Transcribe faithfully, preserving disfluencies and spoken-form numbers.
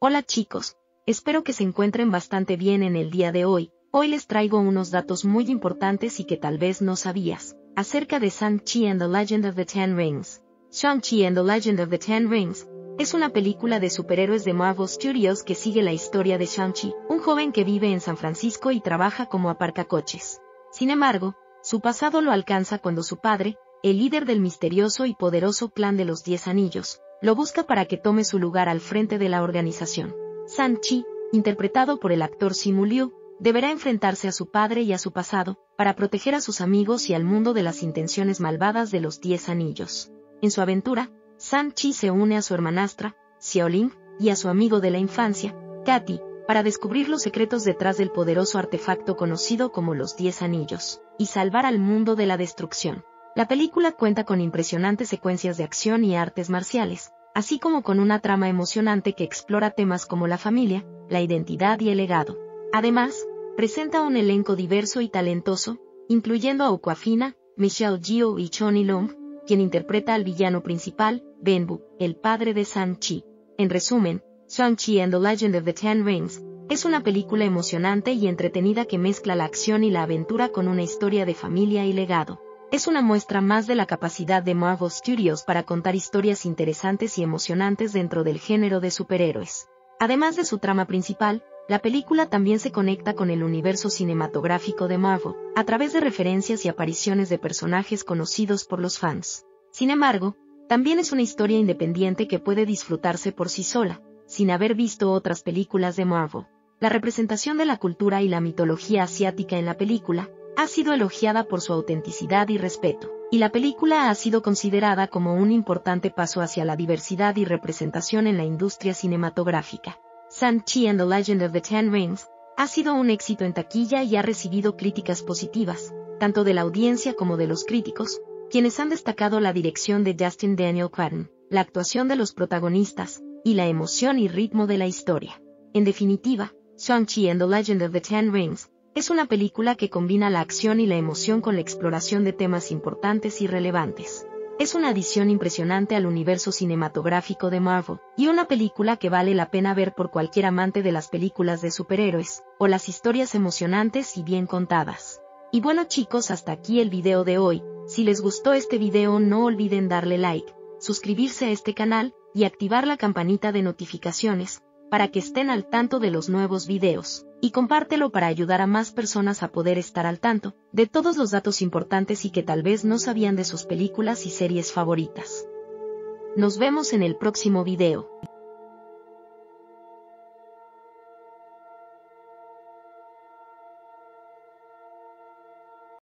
Hola chicos, espero que se encuentren bastante bien en el día de hoy. Hoy les traigo unos datos muy importantes y que tal vez no sabías, acerca de Shang-Chi and the Legend of the Ten Rings. Shang-Chi and the Legend of the Ten Rings es una película de superhéroes de Marvel Studios que sigue la historia de Shang-Chi, un joven que vive en San Francisco y trabaja como aparcacoches. Sin embargo, su pasado lo alcanza cuando su padre, el líder del misterioso y poderoso clan de los Diez Anillos, lo busca para que tome su lugar al frente de la organización. Shang-Chi, interpretado por el actor Simu Liu, deberá enfrentarse a su padre y a su pasado, para proteger a sus amigos y al mundo de las intenciones malvadas de los Diez Anillos. En su aventura, Shang-Chi se une a su hermanastra, Xiaoling, y a su amigo de la infancia, Katy, para descubrir los secretos detrás del poderoso artefacto conocido como los Diez Anillos, y salvar al mundo de la destrucción. La película cuenta con impresionantes secuencias de acción y artes marciales, así como con una trama emocionante que explora temas como la familia, la identidad y el legado. Además, presenta un elenco diverso y talentoso, incluyendo a Awkwafina, Michelle Yeoh y Johnny Long, quien interpreta al villano principal, Benbu, el padre de Shang-Chi. En resumen, Shang-Chi and the Legend of the Ten Rings es una película emocionante y entretenida que mezcla la acción y la aventura con una historia de familia y legado. Es una muestra más de la capacidad de Marvel Studios para contar historias interesantes y emocionantes dentro del género de superhéroes. Además de su trama principal, la película también se conecta con el universo cinematográfico de Marvel, a través de referencias y apariciones de personajes conocidos por los fans. Sin embargo, también es una historia independiente que puede disfrutarse por sí sola, sin haber visto otras películas de Marvel. La representación de la cultura y la mitología asiática en la película ha sido elogiada por su autenticidad y respeto, y la película ha sido considerada como un importante paso hacia la diversidad y representación en la industria cinematográfica. Shang-Chi and the Legend of the Ten Rings ha sido un éxito en taquilla y ha recibido críticas positivas, tanto de la audiencia como de los críticos, quienes han destacado la dirección de Justin Daniel Cretton, la actuación de los protagonistas, y la emoción y ritmo de la historia. En definitiva, Shang-Chi and the Legend of the Ten Rings es una película que combina la acción y la emoción con la exploración de temas importantes y relevantes. Es una adición impresionante al universo cinematográfico de Marvel, y una película que vale la pena ver por cualquier amante de las películas de superhéroes, o las historias emocionantes y bien contadas. Y bueno chicos, hasta aquí el video de hoy. Si les gustó este video no olviden darle like, suscribirse a este canal, y activar la campanita de notificaciones, para que estén al tanto de los nuevos videos, y compártelo para ayudar a más personas a poder estar al tanto de todos los datos importantes y que tal vez no sabían de sus películas y series favoritas. Nos vemos en el próximo video.